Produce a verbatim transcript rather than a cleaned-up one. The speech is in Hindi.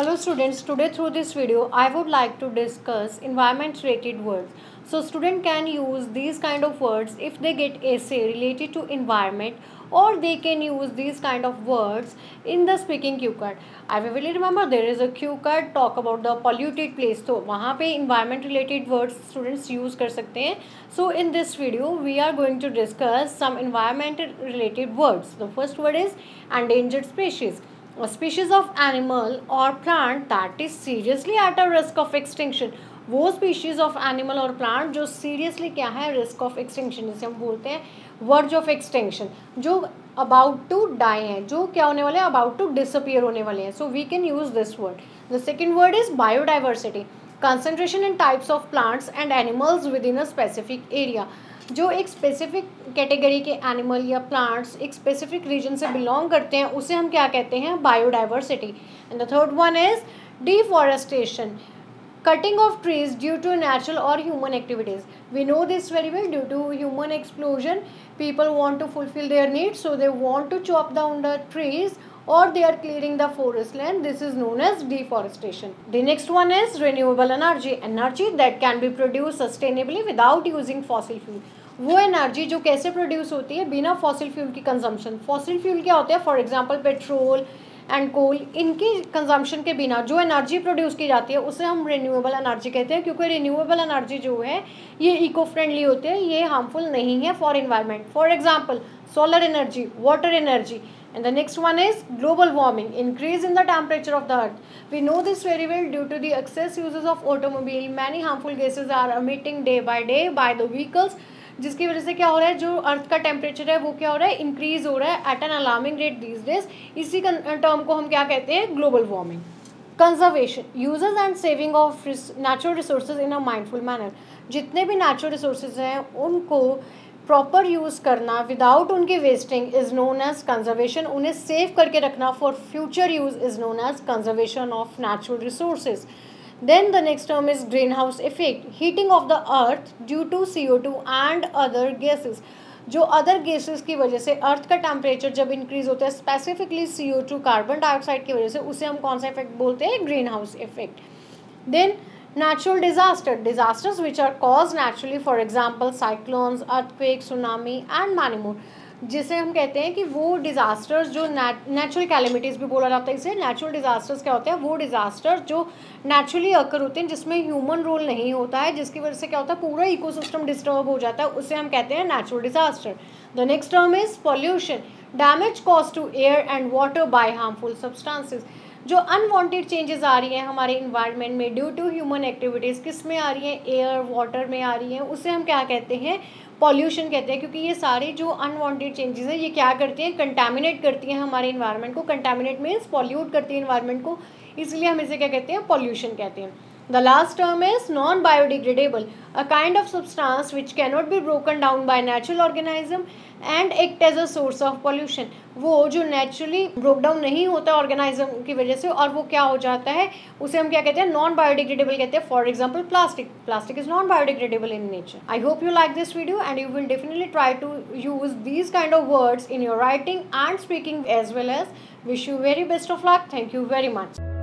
Hello students, today through this video I would like to discuss environment related words. So student can use these kind of words if they get essay related to environment, or they can use these kind of words in the speaking cue card. I vividly remember there is a cue card talk about the polluted place, तो वहाँ पे environment related words students use कर सकते हैं. So in this video we are going to discuss some environment related words. The first word is endangered species. A species of animal or plant that is seriously at a risk of extinction. वो species of animal और plant जो seriously क्या है, risk of extinction, जिसे हम बोलते हैं verge of extinction, जो about to die हैं, जो क्या होने वाले हैं, about to disappear होने वाले हैं. So we can use this word. The second word is biodiversity. Concentration in types of plants and animals within a specific area. जो एक स्पेसिफिक कैटेगरी के एनिमल या प्लांट्स एक स्पेसिफिक रीजन से बिलोंग करते हैं उसे हम क्या कहते हैं, biodiversity. And the third one is deforestation, cutting of trees due to natural or human activities. We know this very well. Due to human explosion, people want to fulfill their needs, so they want to chop down the trees or they are clearing the forest land. This is known as deforestation. The next one is renewable energy, energy that can be produced sustainably without using fossil fuel. वो एनर्जी जो कैसे प्रोड्यूस होती है बिना फॉसिल फ्यूल की कंजम्पशन. फॉसिल फ्यूल क्या होते हैं, for example petrol and coal, इनकी कंजम्पशन के बिना जो एनर्जी प्रोड्यूस की जाती है उसे हम रिन्यूएबल एनर्जी कहते हैं, क्योंकि रिन्यूएबल एनर्जी जो है ये इको फ्रेंडली होते हैं, ये हार्मफुल नहीं है for environment. For example solar energy, water energy. And the next one is global warming, increase in the temperature of the earth. We know this very well. Due to the excess uses of automobile, many harmful gases are emitting day by day by the vehicles, जिसकी वजह से क्या हो रहा है, जो अर्थ का टेम्परेचर है वो क्या हो रहा है, इंक्रीज हो रहा है at an alarming rate these days. इसी टर्म को हम क्या कहते हैं, global warming. Conservation, uses and saving of natural resources in a mindful manner. जितने भी नेचुरल रिसोर्सेज हैं उनको प्रॉपर यूज़ करना विदाउट उनकी wasting is known as conservation. उन्हें सेव करके रखना for future use is known as conservation of natural resources. Then the next term is greenhouse effect, heating of the earth due to C O two and other gases. जो अदर गैसेस की वजह से अर्थ का टेम्परेचर जब इंक्रीज होता है, specifically C O two carbon dioxide की वजह से, उसे हम कौन सा इफेक्ट बोलते हैं, greenhouse effect. Then natural disaster, disasters which are caused naturally, for example cyclones, earthquakes, tsunami and many more. जिसे हम कहते हैं कि वो डिज़ास्टर्स जो नेचुरल कैलेमिटीज़ भी बोला जाता है इसे. नेचुरल डिज़ास्टर्स क्या होते हैं, वो डिज़ास्टर्स जो नेचुरली अकर होते हैं जिसमें ह्यूमन रोल नहीं होता है, जिसकी वजह से क्या होता है, पूरा इकोसिस्टम डिस्टर्ब हो जाता है, उसे हम कहते हैं natural disaster. The next term is pollution, damage cause to air and water by harmful substances. जो अनवांटेड चेंजेस आ रही हैं हमारे इन्वायरमेंट में ड्यू टू ह्यूमन एक्टिविटीज़, किस में आ रही हैं, एयर वाटर में आ रही हैं, उसे हम क्या कहते हैं, पॉल्यूशन कहते हैं. क्योंकि ये सारी जो अनवांटेड चेंजेस हैं ये क्या करती हैं, कंटामिनेट करती हैं हमारे इन्वायरमेंट को. कंटामिनेट मीन्स पॉल्यूट करती है इन्वायरमेंट को, इसलिए हम इसे क्या कहते हैं, पॉल्यूशन कहते हैं. The last term is non-biodegradable, a kind of substance which cannot be broken down by natural organism and act as a source of pollution. वो जो naturally broke down नहीं होता organism की वजह से और वो क्या हो जाता है, उसे हम क्या कहते हैं, non-biodegradable कहते हैं. For example plastic. Plastic is non-biodegradable in nature. I hope you like this video and you will definitely try to use these kind of words in your writing and speaking as well as. Wish you very best of luck. Thank you very much.